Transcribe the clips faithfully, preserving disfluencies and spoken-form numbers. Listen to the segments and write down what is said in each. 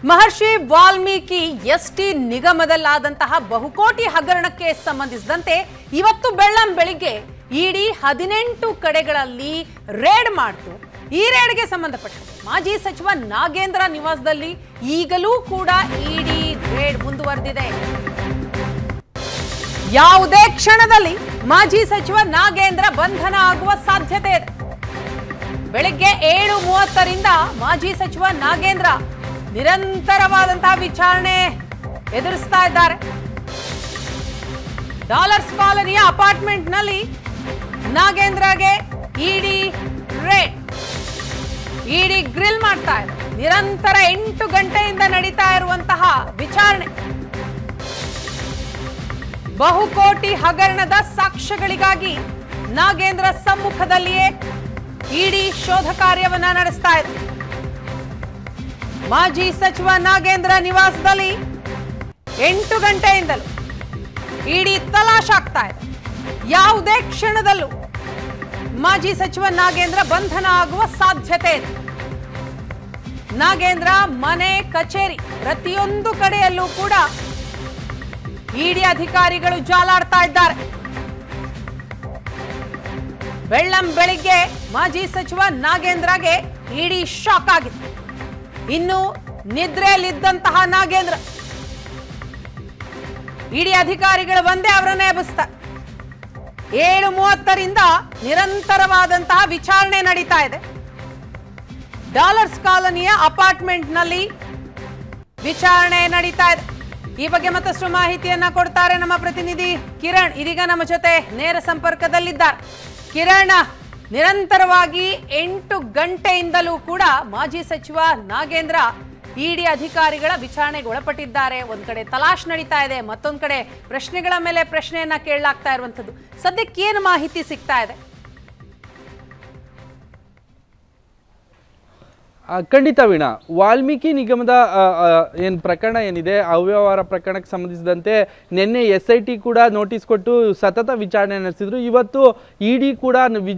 ಮಹರ್ಷಿ Valmiki ST ನಿಗಮದಲ್ಲಾದಂತಹ ಬಹುಕೋಟಿ ಹಗರಣಕ್ಕೆ ಸಂಬಂಧಿಸಿದಂತೆ ಇವತ್ತು ಬೆಳ್ಳಂ ಬೆಳಿಗ್ಗೆ ಇಡಿ ಹದಿನೆಂಟು ಕಡೆಗಳಲ್ಲಿ ರೇಡ್ ಮಾಡಿತು। ಈ ರೇಡ್ಗೆ ಸಂಬಂಧಪಟ್ಟಂತೆ ಮಾಜಿ ಸಚಿವ ನಾಗೇಂದ್ರ ನಿವಾಸದಲ್ಲಿ ಈಗಲೂ ಕೂಡ ಇಡಿ ರೇಡ್ ಮುಂದುವರೆದಿದೆ। ಯಾವುದೇ ಕ್ಷಣದಲ್ಲಿ ಮಾಜಿ ಸಚಿವ ನಾಗೇಂದ್ರ ಬಂಧನ ಆಗುವ ಸಾಧ್ಯತೆ ಇದೆ। ಬೆಳಗ್ಗೆ ಏಳು ಮೂವತ್ತರಿಂದ ಮಾಜಿ ಸಚಿವ ನಾಗೇಂದ್ರ ನಿರಂತರವಾದಂತಹ ವಿಚಾರಣೆ ಎದುರಿಸ್ತಾ ಇದ್ದಾರೆ। ಡಾಲರ್ಸ್ ಕಾಲೋನಿಯ ಅಪಾರ್ಟ್ಮೆಂಟ್ ನಲ್ಲಿ ನಾಗೇಂದ್ರಗೆ ಇಡಿ ರೇಡ್, ಇಡಿ ಗ್ರಿಲ್ ಮಾಡ್ತಾ ಇದೆ। ನಿರಂತರ ಎಂಟು ಗಂಟೆಯಿಂದ ನಡೀತಾ ಇರುವಂತಹ ವಿಚಾರಣೆ, ಬಹುಕೋಟಿ ಹಗರಣದ ಸಾಕ್ಷ್ಯಗಳಿಗಾಗಿ ನಾಗೇಂದ್ರ ಸಮ್ಮುಖದಲ್ಲಿಯೇ ಇಡಿ ಶೋಧ ಕಾರ್ಯವನ್ನ ನಡೆಸ್ತಾ ಇದೆ। ಮಾಜಿ ಸಚಿವ ನಾಗೇಂದ್ರ ನಿವಾಸದಲ್ಲಿ ಎಂಟು ಗಂಟೆಯಿಂದಲೂ ಇಡಿ ತಲಾಶ್ ಆಗ್ತಾ ಇದೆ। ಯಾವುದೇ ಕ್ಷಣದಲ್ಲೂ ಮಾಜಿ ಸಚಿವ ನಾಗೇಂದ್ರ ಬಂಧನ ಆಗುವ ಸಾಧ್ಯತೆ ಇದೆ। ನಾಗೇಂದ್ರ ಮನೆ, ಕಚೇರಿ ಪ್ರತಿಯೊಂದು ಕಡೆಯಲ್ಲೂ ಕೂಡ ಇಡಿ ಅಧಿಕಾರಿಗಳು ಜಾಲಾಡ್ತಾ ಇದ್ದಾರೆ। ಬೆಳ್ಳಂ ಬೆಳಿಗ್ಗೆ ಮಾಜಿ ಸಚಿವ ನಾಗೇಂದ್ರಗೆ ಇಡಿ ಶಾಕ್ ಆಗಿದೆ। ಇನ್ನು ನಿದ್ರೆಯಲ್ಲಿದ್ದಂತಹ ನಾಗೇಂದ್ರ ಇಡಿ ಅಧಿಕಾರಿಗಳು ಬಂದೇ ಅವರನ್ನೇ ಎಬ್ಬಿಸ್ತಾರೆ। ಏಳು ಮೂವತ್ತರಿಂದ ನಿರಂತರವಾದಂತಹ ವಿಚಾರಣೆ ನಡೀತಾ ಇದೆ। ಡಾಲರ್ಸ್ ಕಾಲೋನಿಯ ಅಪಾರ್ಟ್ಮೆಂಟ್ ನಲ್ಲಿ ವಿಚಾರಣೆ ನಡೀತಾ ಇದೆ। ಈ ಬಗ್ಗೆ ಮತ್ತಷ್ಟು ಮಾಹಿತಿಯನ್ನ ಕೊಡ್ತಾರೆ ನಮ್ಮ ಪ್ರತಿನಿಧಿ ಕಿರಣ್, ಇದೀಗ ನಮ್ಮ ಜೊತೆ ನೇರ ಸಂಪರ್ಕದಲ್ಲಿದ್ದಾರೆ। ಕಿರಣ್, ನಿರಂತರವಾಗಿ ಎಂಟು ಗಂಟೆಯಿಂದಲೂ ಕೂಡ ಮಾಜಿ ಸಚಿವ ನಾಗೇಂದ್ರ ಇಡಿ ಅಧಿಕಾರಿಗಳ ವಿಚಾರಣೆಗೆ ಒಳಪಟ್ಟಿದ್ದಾರೆ। ಒಂದ್ ಕಡೆ ತಲಾಶ್ ನಡೀತಾ ಇದೆ, ಮತ್ತೊಂದ್ ಕಡೆ ಪ್ರಶ್ನೆಗಳ ಮೇಲೆ ಪ್ರಶ್ನೆಯನ್ನ ಕೇಳಲಾಗ್ತಾ ಇರುವಂತದ್ದು। ಸದ್ಯಕ್ಕೆ ಏನು ಮಾಹಿತಿ ಸಿಗ್ತಾ ಇದೆ? ಖಂಡಿತ ವೀಣಾ, ವಾಲ್ಮೀಕಿ ನಿಗಮದ ಏನು ಪ್ರಕರಣ ಏನಿದೆ, ಅವ್ಯವಹಾರ ಪ್ರಕರಣಕ್ಕೆ ಸಂಬಂಧಿಸಿದಂತೆ ನಿನ್ನೆ ಎಸ್ ಐ ಟಿ ಕೂಡ ನೋಟಿಸ್ ಕೊಟ್ಟು ಸತತ ವಿಚಾರಣೆ ನಡೆಸಿದ್ರು। ಇವತ್ತು ಇಡಿ ಕೂಡ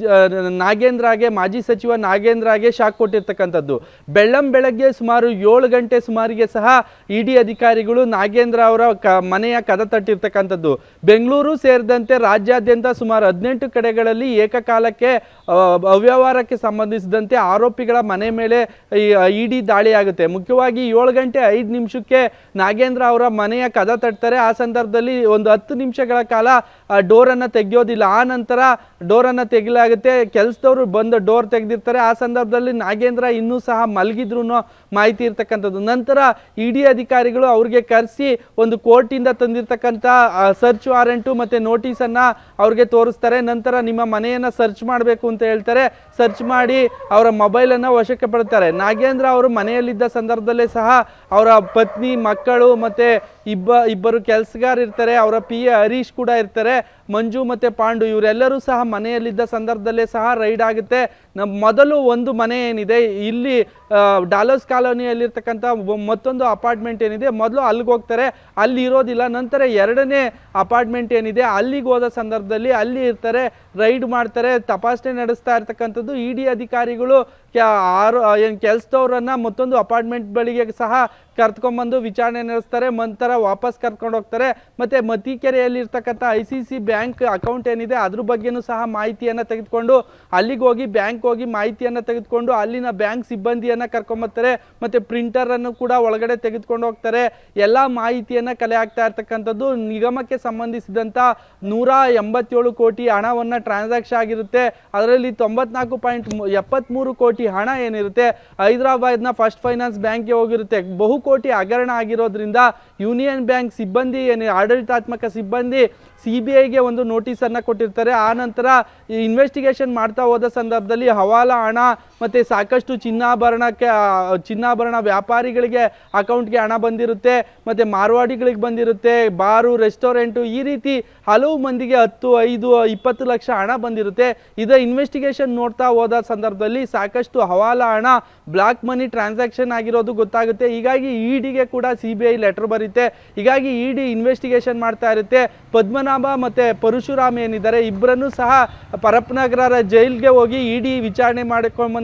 ನಾಗೇಂದ್ರಗೆ, ಮಾಜಿ ಸಚಿವ ನಾಗೇಂದ್ರಗೆ ಶಾಕ್ ಕೊಟ್ಟಿರ್ತಕ್ಕಂಥದ್ದು। ಬೆಳ್ಳಂ ಬೆಳಗ್ಗೆ ಸುಮಾರು ಏಳು ಗಂಟೆ ಸುಮಾರಿಗೆ ಸಹ ಇಡಿ ಅಧಿಕಾರಿಗಳು ನಾಗೇಂದ್ರ ಅವರ ಕ ಮನೆಯ ಕದ ತಟ್ಟಿರ್ತಕ್ಕಂಥದ್ದು। ಬೆಂಗಳೂರು ಸೇರಿದಂತೆ ರಾಜ್ಯಾದ್ಯಂತ ಸುಮಾರು ಹದಿನೆಂಟು ಕಡೆಗಳಲ್ಲಿ ಏಕಕಾಲಕ್ಕೆ ಅವ್ಯವಹಾರಕ್ಕೆ ಸಂಬಂಧಿಸಿದಂತೆ ಆರೋಪಿಗಳ ಮನೆ ಮೇಲೆ ಇಡಿ ದಾಳಿ ಆಗುತ್ತೆ। ಮುಖ್ಯವಾಗಿ ಏಳು ಗಂಟೆ ಐದು ನಿಮಿಷಕ್ಕೆ ನಾಗೇಂದ್ರ ಅವರ ಮನೆಯ ಕದ ತಟ್ತಾರೆ। ಆ ಸಂದರ್ಭದಲ್ಲಿ ಒಂದು ಹತ್ತು ನಿಮಿಷಗಳ ಕಾಲ ಡೋರ್ ಅನ್ನ ತೆಗೆಯೋದಿಲ್ಲ, ಆ ನಂತರ ಡೋರ್ ಅನ್ನ ತೆಗಿಲಾಗುತ್ತೆ। ಕೆಲಸದವರು ಬಂದು ಡೋರ್ ತೆಗೆದಿರ್ತಾರೆ। ಆ ಸಂದರ್ಭದಲ್ಲಿ ನಾಗೇಂದ್ರ ಇನ್ನೂ ಸಹ ಮಲಗಿದ್ರು ಮಾಹಿತಿ ಇರ್ತಕ್ಕಂಥದ್ದು। ನಂತರ ಇಡಿ ಅಧಿಕಾರಿಗಳು ಅವ್ರಿಗೆ ಕರೆಸಿ ಒಂದು ಕೋರ್ಟಿಂದ ತಂದಿರ್ತಕ್ಕಂಥ ಸರ್ಚ್ ವಾರೆಂಟು ಮತ್ತೆ ನೋಟಿಸ್ ಅನ್ನ ಅವ್ರಿಗೆ ತೋರಿಸ್ತಾರೆ। ನಂತರ ನಿಮ್ಮ ಮನೆಯನ್ನ ಸರ್ಚ್ ಮಾಡಬೇಕು ಅಂತ ಹೇಳ್ತಾರೆ। ಸರ್ಚ್ ಮಾಡಿ ಅವರ ಮೊಬೈಲ್ ಅನ್ನ ವಶಕ್ಕೆ ಪಡ್ತಾರೆ। ನಾಗೇಂದ್ರ ಅವರು ಮನೆಯಲ್ಲಿದ್ದ ಸಂದರ್ಭದಲ್ಲೇ ಸಹ ಅವರ ಪತ್ನಿ, ಮಕ್ಕಳು ಮತ್ತೆ ಇಬ್ಬ ಇಬ್ಬರು ಕೆಲಸಗಾರ ಇರ್ತಾರೆ, ಅವರ ಪಿ ಎ ಹರೀಶ್ ಕೂಡ ಇರ್ತಾರೆ, ಮಂಜು ಮತ್ತೆ ಪಾಂಡು ಇವರೆಲ್ಲರೂ ಸಹ ಮನೆಯಲ್ಲಿದ್ದ ಸಂದರ್ಭದಲ್ಲೇ ಸಹ ರೈಡ್ ಆಗುತ್ತೆ। ನಮ್ಮ ಮೊದಲು ಒಂದು ಮನೆ ಏನಿದೆ ಇಲ್ಲಿ ಡಾಲರ್ಸ್ ಕಾಲೋನಿಯಲ್ಲಿರ್ತಕ್ಕಂಥ ಮತ್ತೊಂದು ಅಪಾರ್ಟ್ಮೆಂಟ್ ಏನಿದೆ, ಮೊದಲು ಅಲ್ಲಿಗೆ ಹೋಗ್ತಾರೆ, ಅಲ್ಲಿ ಇರೋದಿಲ್ಲ। ನಂತರ ಎರಡನೇ ಅಪಾರ್ಟ್ಮೆಂಟ್ ಏನಿದೆ ಅಲ್ಲಿಗೆ ಹೋದ ಸಂದರ್ಭದಲ್ಲಿ ಅಲ್ಲಿ ಇರ್ತಾರೆ, ರೈಡ್ ಮಾಡ್ತಾರೆ, ತಪಾಸಣೆ ನಡೆಸ್ತಾ ಇರ್ತಕ್ಕಂಥದ್ದು। ಇಡಿ ಅಧಿಕಾರಿಗಳು ಆರು ಏನು ಕೆಲಸದವ್ರನ್ನ ಮತ್ತೊಂದು ಅಪಾರ್ಟ್ಮೆಂಟ್ ಬಳಿಗೆ ಸಹ ಕರ್ತ್ಕೊಂಡ್ಬಂದು ವಿಚಾರಣೆ ನಡೆಸ್ತಾರೆ, ನಂತರ ವಾಪಸ್ ಕರ್ಕೊಂಡು ಹೋಗ್ತಾರೆ। ಮತ್ತೆ ಮತಿಕೆರೆಯಲ್ಲಿ ಇರ್ತಕ್ಕಂಥ I C C bank account ಏನಿದೆ ಅದ್ರ ಬಗ್ಗೆನೂ ಸಹ ಮಾಹಿತಿಯನ್ನ ತೆಗೆದುಕೊಂಡು ಅಲ್ಲಿಗೆ ಹೋಗಿ ಬ್ಯಾಂಕ್ ಹೋಗಿ ಮಾಹಿತಿಯನ್ನ ತೆಗೆದುಕೊಂಡು ಅಲ್ಲಿನ ಬ್ಯಾಂಕ್ ಸಿಬ್ಬಂದಿಯನ್ನ ಕರ್ಕೊಂಬರ್ತಾರೆ, ಮತ್ತೆ ಪ್ರಿಂಟರ್ ಅನ್ನು ಕೂಡ ಒಳಗಡೆ ತೆಗೆದುಕೊಂಡು ಹೋಗ್ತಾರೆ। ಎಲ್ಲ ಮಾಹಿತಿಯನ್ನ ಕಲೆ ಆಗ್ತಾ ಇರ್ತಕ್ಕಂಥದ್ದು। ನಿಗಮಕ್ಕೆ ಸಂಬಂಧಿಸಿದಂತ ನೂರ ಎಂಬತ್ತೇಳು ಕೋಟಿ ಹಣವನ್ನ ಟ್ರಾನ್ಸಾಕ್ಷನ್ ಆಗಿರುತ್ತೆ। ಅದರಲ್ಲಿ ತೊಂಬತ್ನಾಲ್ಕು ಪಾಯಿಂಟ್ ಎಪ್ಪತ್ಮೂರು ಕೋಟಿ ಹಣ ಏನಿರುತ್ತೆ ಹೈದರಾಬಾದ್ನ ಫಸ್ಟ್ ಫೈನಾನ್ಸ್ ಬ್ಯಾಂಕ್ಗೆ ಹೋಗಿರುತ್ತೆ। ಬಹುಕೋಟಿ ಹಗರಣ ಆಗಿರೋದ್ರಿಂದ ಯೂನಿಯನ್ ಬ್ಯಾಂಕ್ ಸಿಬ್ಬಂದಿ ಏನು ಆಡಳಿತಾತ್ಮಕ ಸಿಬ್ಬಂದಿ ಸಿ ಬಿ ಐಗೆ ಒಂದು ನೋಟಿಸ್ ಅನ್ನ ಕೊಟ್ಟಿರ್ತಾರೆ। ಆ ನಂತರ ಇನ್ವೆಸ್ಟಿಗೇಷನ್ ಮಾಡ್ತಾ ಹೋದ ಸಂದರ್ಭದಲ್ಲಿ ಹವಾಲಾ ಹಣ ಮತ್ತೆ ಸಾಕಷ್ಟು ಚಿನ್ನಾಭರಣಕ್ಕೆ ಚಿನ್ನಾಭರಣ ವ್ಯಾಪಾರಿಗಳಿಗೆ ಅಕೌಂಟ್ಗೆ ಹಣ ಬಂದಿರುತ್ತೆ, ಮತ್ತೆ ಮಾರ್ವಾಡಿಗಳಿಗೆ ಬಂದಿರುತ್ತೆ, ಬಾರು, ರೆಸ್ಟೋರೆಂಟು, ಈ ರೀತಿ ಹಲವು ಮಂದಿಗೆ ಹತ್ತು ಐದು ಇಪ್ಪತ್ತು ಲಕ್ಷ ಹಣ ಬಂದಿರುತ್ತೆ। ಇದರ ಇನ್ವೆಸ್ಟಿಗೇಷನ್ ನೋಡ್ತಾ ಹೋದ ಸಂದರ್ಭದಲ್ಲಿ ಸಾಕಷ್ಟು ಹವಾಲಾ ಹಣ, ಬ್ಲಾಕ್ ಮನಿ ಟ್ರಾನ್ಸಾಕ್ಷನ್ ಆಗಿರೋದು ಗೊತ್ತಾಗುತ್ತೆ। ಹೀಗಾಗಿ ಇಡಿಗೆ ಕೂಡ ಸಿ ಬಿ ಐ ಲೆಟರ್ ಬರುತ್ತೆ। ಹೀಗಾಗಿ ಇಡಿ ಇನ್ವೆಸ್ಟಿಗೇಷನ್ ಮಾಡ್ತಾ ಇರುತ್ತೆ। ಪದ್ಮನಾಭ ಮತ್ತೆ ಪರಶುರಾಮ್ ಏನಿದ್ದಾರೆ ಇಬ್ಬರನ್ನು ಸಹ ಪರಪ್ಪನಗರ ಜೈಲ್ಗೆ ಹೋಗಿ ಇಡಿ ವಿಚಾರಣೆ ಮಾಡಿಕೊಂಡು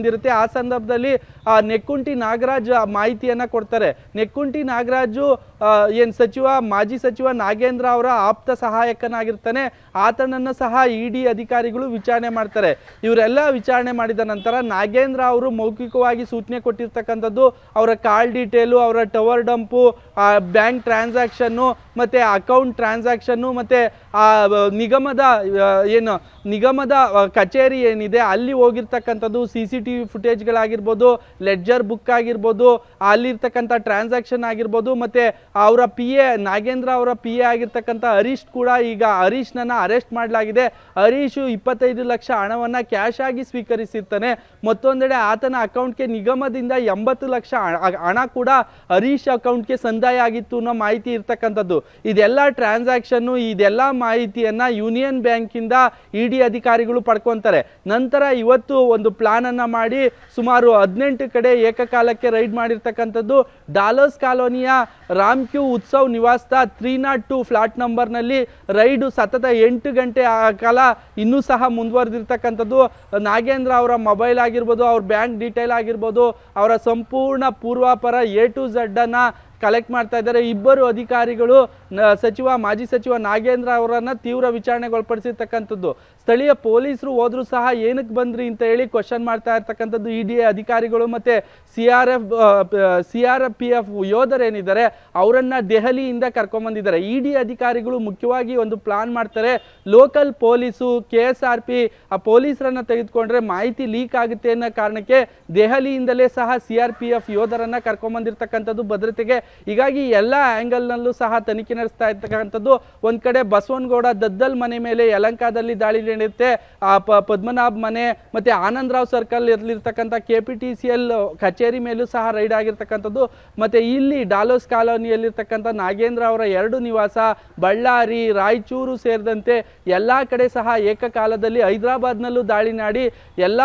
ಆಗಿರುತ್ತೆ. ಆ ಸಂದರ್ಭದಲ್ಲಿ ಆ ನೆಕ್ಕುಂಟಿ ನಾಗರಾಜ್ ಮಾಹಿತಿಯನ್ನ ಕೊಡ್ತಾರೆ. ನೆಕ್ಕುಂಟಿ ನಾಗರಾಜು ಏನ್ ಸಚಿವ ಮಾಜಿ ಸಚಿವ ನಾಗೇಂದ್ರ ಅವರ ಆಪ್ತ ಸಹಾಯಕನಾಗಿರ್ತಾನೆ. ಆತನನ್ನು ಸಹ ಇಡಿ ಅಧಿಕಾರಿಗಳು ವಿಚಾರಣೆ ಮಾಡ್ತಾರೆ. ಇವರೆಲ್ಲ ವಿಚಾರಣೆ ಮಾಡಿದ ನಂತರ ನಾಗೇಂದ್ರ ಅವರು ಮೌಖಿಕವಾಗಿ ಸೂಚನೆ ಕೊಟ್ಟಿರ್ತಕ್ಕಂಥದ್ದು ಅವರ ಕಾಲ್ ಡೀಟೇಲು, ಅವರ ಟವರ್ ಡಂಪು, ಬ್ಯಾಂಕ್ ಟ್ರಾನ್ಸಾಕ್ಷನ್ನು ಮತ್ತೆ ಅಕೌಂಟ್ ಟ್ರಾನ್ಸಾಕ್ಷನ್ನು ಮತ್ತೆ ಆ ನಿಗಮದ ಏನು ನಿಗಮದ ಕಚೇರಿ ಏನಿದೆ ಅಲ್ಲಿ ಹೋಗಿರ್ತಕ್ಕಂಥದ್ದು ಸಿ ಸಿ ಟಿ ವಿ ಫುಟೇಜ್ಗಳಾಗಿರ್ಬೋದು, ಲೆಡ್ಜರ್ ಬುಕ್ ಆಗಿರ್ಬೋದು, ಅಲ್ಲಿರ್ತಕ್ಕಂಥ ಟ್ರಾನ್ಸಾಕ್ಷನ್ ಆಗಿರ್ಬೋದು, ಮತ್ತೆ ಅವರ ಪಿ ಎ ನಾಗೇಂದ್ರ ಅವರ ಪಿ ಎ ಆಗಿರ್ತಕ್ಕಂಥ ಹರೀಶ್ ಕೂಡ ಈಗ ಹರೀಶ್ನನ್ನ ಅರೆಸ್ಟ್ ಮಾಡಲಾಗಿದೆ. ಹರೀಶು ಇಪ್ಪತ್ತೈದು ಲಕ್ಷ ಹಣವನ್ನ ಕ್ಯಾಶ್ ಆಗಿ ಸ್ವೀಕರಿಸಿರ್ತಾನೆ. ಮತ್ತೊಂದೆಡೆ ಆತನ ಅಕೌಂಟ್ಗೆ ನಿಗಮದಿಂದ ಎಂಬತ್ತು ಲಕ್ಷ ಹಣ ಕೂಡ ಹರೀಶ್ ಅಕೌಂಟ್ಗೆ ಸಂದಾಯ ಆಗಿತ್ತು ಅನ್ನೋ ಮಾಹಿತಿ ಇರ್ತಕ್ಕಂಥದ್ದು. ಇದೆಲ್ಲ ಟ್ರಾನ್ಸಾಕ್ಷನ್ ಇದೆಲ್ಲ ಮಾಹಿತಿಯನ್ನ ಯೂನಿಯನ್ ಬ್ಯಾಂಕ್ ಇಂದ ಇಡಿ ಅಧಿಕಾರಿಗಳು ಪಡ್ಕೊಂತಾರೆ. ನಂತರ ಇವತ್ತು ಒಂದು ಪ್ಲಾನ್ ಅನ್ನ ಮಾಡಿ ಸುಮಾರು ಹದಿನೆಂಟು ಕಡೆ ಏಕಕಾಲಕ್ಕೆ ರೈಡ್ ಮಾಡಿರ್ತಕ್ಕಂಥದ್ದು. ಡಾಲರ್ಸ್ ಕಾಲೋನಿಯ ರಾಮ್ ಕ್ಯೂ ಉತ್ಸವ್ ನಿವಾಸದ three naught two flat number ನಲ್ಲಿ ರೈಡು ಸತತ ಎಂಟು ಗಂಟೆ ಕಾಲ ಇನ್ನೂ ಸಹ ಮುಂದುವರೆದಿರ್ತಕ್ಕಂಥದ್ದು. ನಾಗೇಂದ್ರ ಅವರ ಮೊಬೈಲ್ ಆಗಿರ್ಬೋದು, ಅವ್ರ ಬ್ಯಾಂಕ್ ಡೀಟೇಲ್ ಆಗಿರ್ಬೋದು, ಅವರ ಸಂಪೂರ್ಣ ಪೂರ್ವಾಪರ ಎ ಟು ಝಡ್ ಅನ್ನ ಕಲೆಕ್ಟ್ ಮಾಡ್ತಾ ಇದ್ದಾರೆ. ಇಬ್ಬರು ಅಧಿಕಾರಿಗಳು ಸಚಿವ ಮಾಜಿ ಸಚಿವ ನಾಗೇಂದ್ರ ಅವರನ್ನ ತೀವ್ರ ವಿಚಾರಣೆಗೆ ಒಳಪಡಿಸಿರ್ತಕ್ಕಂಥದ್ದು. ಸ್ಥಳೀಯ ಪೊಲೀಸರು ಹೋದ್ರು ಸಹ ಏನಕ್ಕೆ ಬಂದ್ರಿ ಅಂತ ಹೇಳಿ ಕ್ವಶನ್ ಮಾಡ್ತಾ ಇರ್ತಕ್ಕಂಥದ್ದು ಇಡಿ ಅಧಿಕಾರಿಗಳು. ಮತ್ತೆ C R F C R P F ಯೋಧರೇನಿದ್ದಾರೆ ಅವರನ್ನ ದೆಹಲಿಯಿಂದ ಕರ್ಕೊಂಡ್ಬಂದಿದ್ದಾರೆ. ಇಡಿ ಅಧಿಕಾರಿಗಳು ಮುಖ್ಯವಾಗಿ ಒಂದು ಪ್ಲಾನ್ ಮಾಡ್ತಾರೆ. Local police K S R P ಆ ಪೊಲೀಸರನ್ನ ತೆಗೆದುಕೊಂಡ್ರೆ ಮಾಹಿತಿ ಲೀಕ್ ಆಗುತ್ತೆ ಅನ್ನೋ ಕಾರಣಕ್ಕೆ ದೆಹಲಿಯಿಂದಲೇ ಸಹ ಸಿ ಆರ್ ಪಿ ಎಫ್ ಯೋಧರನ್ನ ಕರ್ಕೊಂಡ್ಬಂದಿರ್ತಕ್ಕಂಥದ್ದು ಭದ್ರತೆಗೆ. ಹೀಗಾಗಿ ಎಲ್ಲ ಆಂಗಲ್ ನಲ್ಲೂ ಸಹ ತನಿಖೆ ನಡೆಸ್ತಾ ಇರ್ತಕ್ಕಂಥದ್ದು. ಒಂದ್ ಕಡೆ ಬಸವನಗೌಡ ದದ್ದಲ್ ಮನೆ ಮೇಲೆ ಯಲಂಕಾದಲ್ಲಿ ದಾಳಿ ನಡೆಯುತ್ತೆ. ಆ ಪದ್ಮನಾಭ್ ಮನೆ ಮತ್ತೆ ಆನಂದ್ ರಾವ್ ಸರ್ಕಲ್ ಇರ್ಲಿರ್ತಕ್ಕಂಥ K P T C L ಕಚೇರಿ ಮೇಲೂ ಸಹ ರೈಡ್ ಆಗಿರ್ತಕ್ಕಂಥದ್ದು. ಮತ್ತೆ ಇಲ್ಲಿ ಡಾಲರ್ಸ್ ಕಾಲೋನಿಯಲ್ಲಿರ್ತಕ್ಕಂಥ ನಾಗೇಂದ್ರ ಅವರ ಎರಡು ನಿವಾಸ, ಬಳ್ಳಾರಿ, ರಾಯಚೂರು ಸೇರಿದಂತೆ ಎಲ್ಲಾ ಕಡೆ ಸಹ ಏಕಕಾಲದಲ್ಲಿ ಹೈದರಾಬಾದ್ನಲ್ಲೂ ದಾಳಿ ಮಾಡಿ ಎಲ್ಲ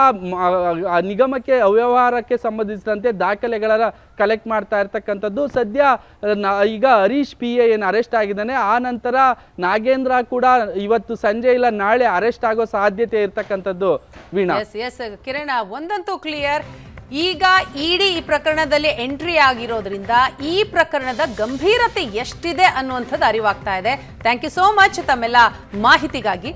ನಿಗಮಕ್ಕೆ ಅವ್ಯವಹಾರಕ್ಕೆ ಸಂಬಂಧಿಸಿದಂತೆ ದಾಖಲೆಗಳ ಕಲೆಕ್ಟ್ ಮಾಡ್ತಾ ಇರ್ತಕ್ಕಂಥದ್ದು. ಸದ್ಯ ಈಗ ಹರೀಶ್ ಪಿ ಎ ಏನು ಅರೆಸ್ಟ್ ಆಗಿದ್ದಾನೆ, ಆ ನಂತರ ನಾಗೇಂದ್ರ ಕೂಡ ಇವತ್ತು ಸಂಜೆ ಇಲ್ಲ ನಾಳೆ ಅರೆಸ್ಟ್ ಆಗೋ ಸಾಧ್ಯತೆ ಇರ್ತಕ್ಕಂಥದ್ದು. ವೀಣಾ, ಎಸ್ ಎಸ್ ಕಿರಣ್, ಒಂದಂತೂ ಕ್ಲಿಯರ್, ಈಗ ಇಡಿ ಈ ಪ್ರಕರಣದಲ್ಲಿ ಎಂಟ್ರಿ ಆಗಿರೋದ್ರಿಂದ ಈ ಪ್ರಕರಣದ ಗಂಭೀರತೆ ಎಷ್ಟಿದೆ ಅನ್ನುವಂಥದ್ದು ಅರಿವಾಗ್ತಾ ಇದೆ. ಥ್ಯಾಂಕ್ ಯು ಸೋ ಮಚ್ ತಮ್ಮೆಲ್ಲ ಮಾಹಿತಿಗಾಗಿ.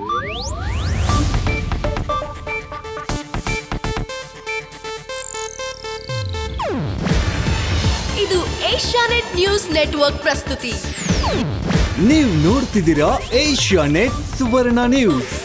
ಇದು ಏಷ್ಯಾನೆಟ್ ನ್ಯೂಸ್ ನೆಟ್ವರ್ಕ್ ಪ್ರಸ್ತುತಿ. ನೀವು ನೋಡ್ತಿದ್ದೀರಾ ಏಷ್ಯಾನೆಟ್ ಸುವರ್ಣ ನ್ಯೂಸ್.